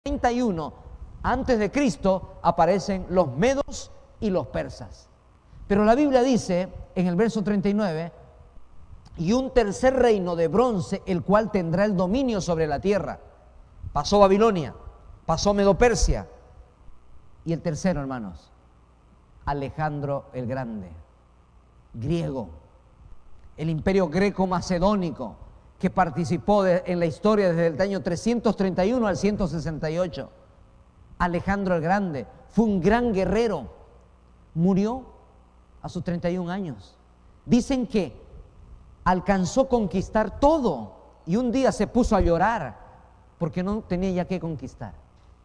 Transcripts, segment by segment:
31 antes de Cristo aparecen los medos y los persas. Pero la Biblia dice en el verso 39, y un tercer reino de bronce, el cual tendrá el dominio sobre la tierra. Pasó Babilonia, pasó Medo-Persia. Y el tercero, hermanos, Alejandro el Grande, griego, el imperio greco-macedónico, que participó en la historia desde el año 331 al 168. Alejandro el Grande fue un gran guerrero, murió a sus 31 años. Dicen que alcanzó a conquistar todo y un día se puso a llorar porque no tenía ya que conquistar.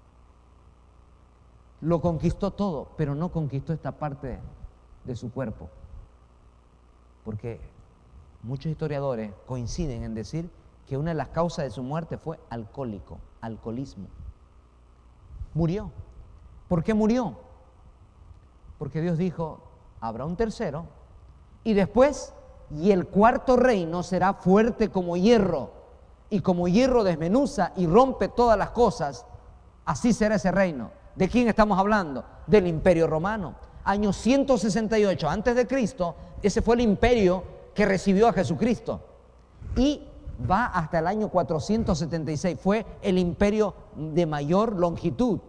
Lo conquistó todo, pero no conquistó esta parte de su cuerpo, porque muchos historiadores coinciden en decir que una de las causas de su muerte fue alcoholismo. Murió. ¿Por qué murió? Porque Dios dijo, habrá un tercero y después, y el cuarto reino será fuerte como hierro, y como hierro desmenuza y rompe todas las cosas, así será ese reino. ¿De quién estamos hablando? Del Imperio Romano. Año 168 antes de Cristo, ese fue el imperio que recibió a Jesucristo. Y va hasta el año 476, fue el imperio de mayor longitud.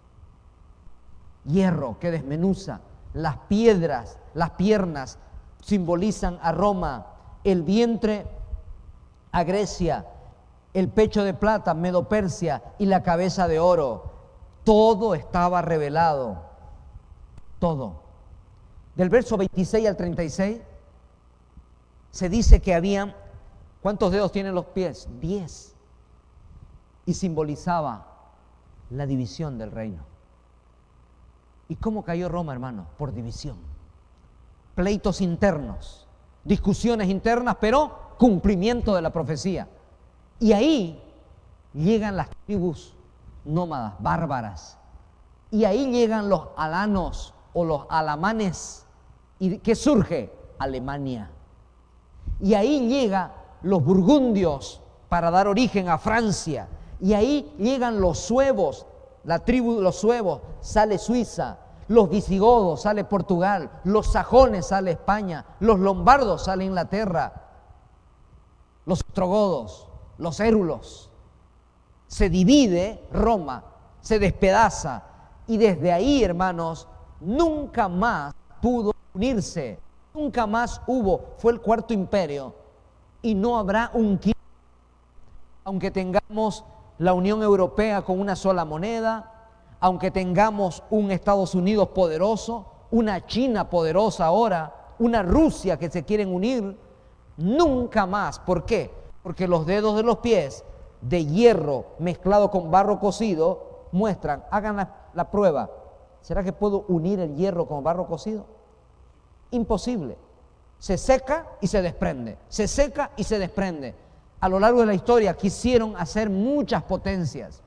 Hierro que desmenuza, las piedras, las piernas simbolizan a Roma, el vientre a Grecia, el pecho de plata, Medo-Persia, y la cabeza de oro. Todo estaba revelado, todo. Del verso 26 al 36 se dice que habían, ¿cuántos dedos tienen los pies? 10. Y simbolizaba la división del reino. ¿Y cómo cayó Roma, hermano? Por división. Pleitos internos, discusiones internas, pero cumplimiento de la profecía. Y ahí llegan las tribus nómadas, bárbaras. Y ahí llegan los alanos o los alamanes. ¿Y qué surge? Alemania. Y ahí llegan los burgundios para dar origen a Francia. Y ahí llegan los suevos, la tribu de los suevos, sale Suiza. Los visigodos, sale Portugal. Los sajones, sale España. Los lombardos, sale Inglaterra. Los ostrogodos, los érulos. Se divide Roma, se despedaza. Y desde ahí, hermanos, nunca más pudo unirse. Nunca más hubo. Fue el cuarto imperio. Y no habrá un quinto. Aunque tengamos la Unión Europea con una sola moneda, aunque tengamos un Estados Unidos poderoso, una China poderosa ahora, una Rusia que se quieren unir, nunca más. ¿Por qué? Porque los dedos de los pies de hierro mezclado con barro cocido muestran, hagan la prueba, ¿será que puedo unir el hierro con barro cocido? Imposible. Se seca y se desprende, se seca y se desprende. A lo largo de la historia quisieron hacer muchas potencias,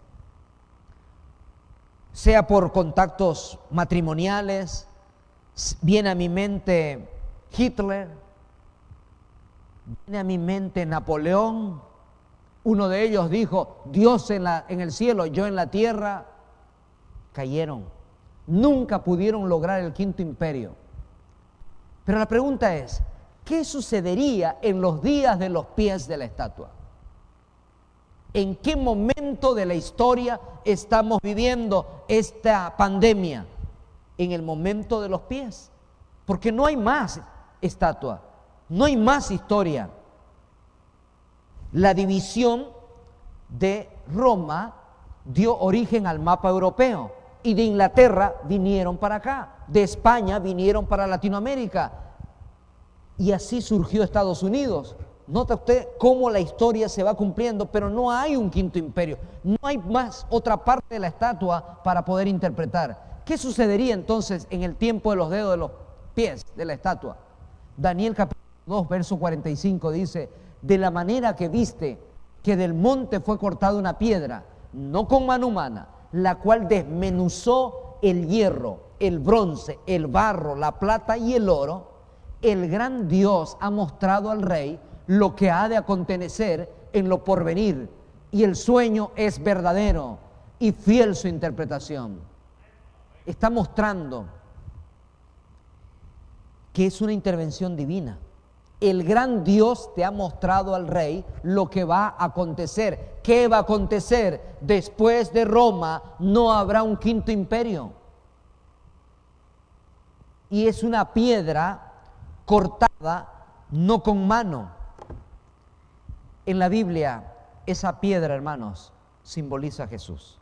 sea por contactos matrimoniales. Viene a mi mente Hitler, viene a mi mente Napoleón. Uno de ellos dijo, Dios en el cielo, yo en la tierra. Cayeron. Nunca pudieron lograr el quinto imperio. Pero la pregunta es, ¿qué sucedería en los días de los pies de la estatua? ¿En qué momento de la historia estamos viviendo esta pandemia? En el momento de los pies. Porque no hay más estatua, no hay más historia. La división de Roma dio origen al mapa europeo. Y de Inglaterra vinieron para acá, de España vinieron para Latinoamérica. Y así surgió Estados Unidos. Nota usted cómo la historia se va cumpliendo, pero no hay un quinto imperio. No hay más otra parte de la estatua para poder interpretar. ¿Qué sucedería entonces en el tiempo de los dedos de los pies de la estatua? Daniel capítulo 2, verso 45 dice, de la manera que viste que del monte fue cortada una piedra, no con mano humana, la cual desmenuzó el hierro, el bronce, el barro, la plata y el oro, el gran Dios ha mostrado al rey lo que ha de acontecer en lo porvenir, y el sueño es verdadero. y fiel su interpretación. Está mostrando que es una intervención divina. El gran Dios te ha mostrado al rey lo que va a acontecer. ¿Qué va a acontecer? Después de Roma no habrá un quinto imperio. Y es una piedra cortada, no con mano. En la Biblia, esa piedra, hermanos, simboliza a Jesús.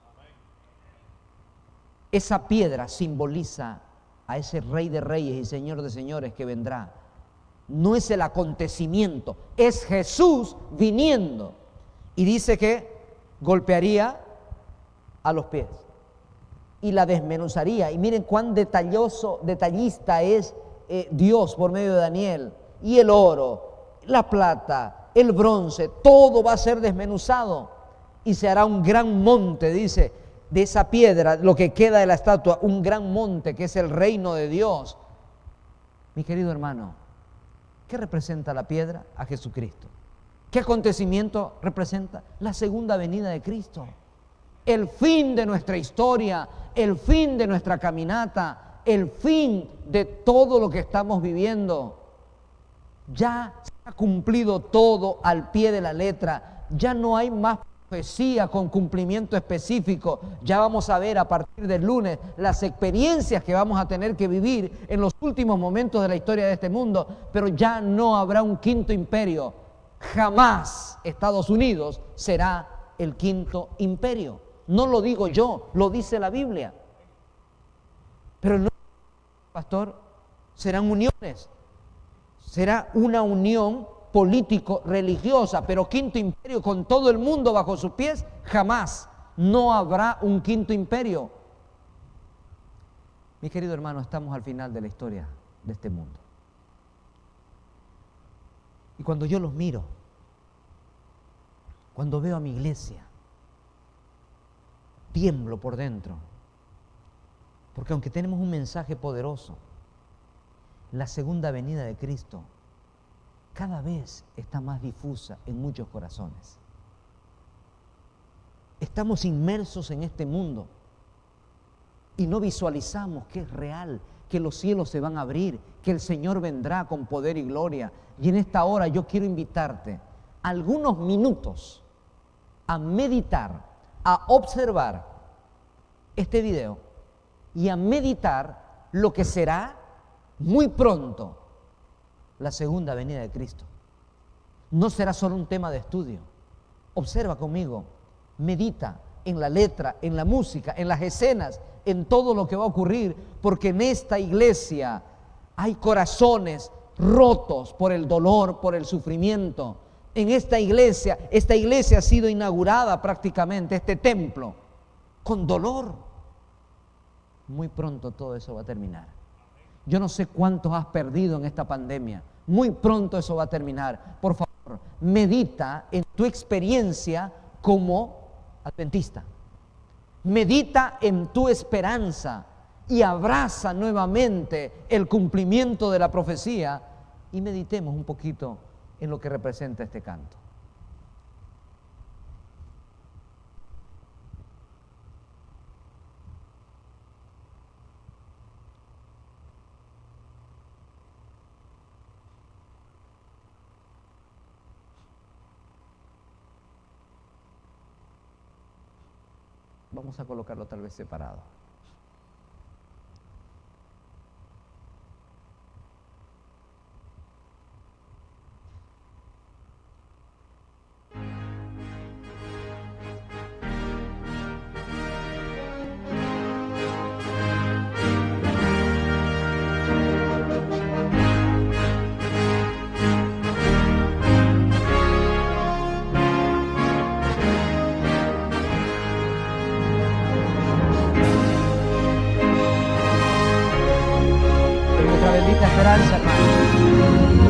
Esa piedra simboliza a ese Rey de Reyes y Señor de Señores que vendrá. No es el acontecimiento, es Jesús viniendo. Y dice que golpearía a los pies y la desmenuzaría. Y miren cuán detallista es Dios por medio de Daniel. Y el oro, la plata, el bronce, todo va a ser desmenuzado. Y se hará un gran monte, dice, de esa piedra, lo que queda de la estatua, un gran monte que es el reino de Dios. Mi querido hermano, ¿qué representa la piedra? A Jesucristo. ¿Qué acontecimiento representa? La segunda venida de Cristo. El fin de nuestra historia, el fin de nuestra caminata, el fin de todo lo que estamos viviendo. Ya se ha cumplido todo al pie de la letra. Ya no hay más profecía con cumplimiento específico. Ya vamos a ver a partir del lunes las experiencias que vamos a tener que vivir en los últimos momentos de la historia de este mundo, pero ya no habrá un quinto imperio. Jamás Estados Unidos será el quinto imperio. No lo digo yo, lo dice la Biblia. Pero no, pastor, serán uniones. Será una unión político-religiosa, pero quinto imperio con todo el mundo bajo sus pies, jamás. No habrá un quinto imperio. Mi querido hermano, estamos al final de la historia de este mundo. Y cuando yo los miro, cuando veo a mi iglesia, tiemblo por dentro, porque aunque tenemos un mensaje poderoso, la segunda venida de Cristo cada vez está más difusa en muchos corazones. Estamos inmersos en este mundo y no visualizamos que es real, que los cielos se van a abrir, que el Señor vendrá con poder y gloria. Y en esta hora yo quiero invitarte algunos minutos a meditar, a observar este video y a meditar lo que será muy pronto la segunda venida de Cristo. No será solo un tema de estudio. Observa conmigo, medita en la letra, en la música, en las escenas, en todo lo que va a ocurrir, porque en esta iglesia hay corazones rotos por el dolor, por el sufrimiento. En esta iglesia ha sido inaugurada prácticamente, este templo, con dolor. Muy pronto todo eso va a terminar. Yo no sé cuántos has perdido en esta pandemia. Muy pronto eso va a terminar. Por favor, medita en tu experiencia como adventista. Medita en tu esperanza y abraza nuevamente el cumplimiento de la profecía y meditemos un poquito en lo que representa este canto. Vamos a colocarlo tal vez separado. Bendita esperanza, hermano.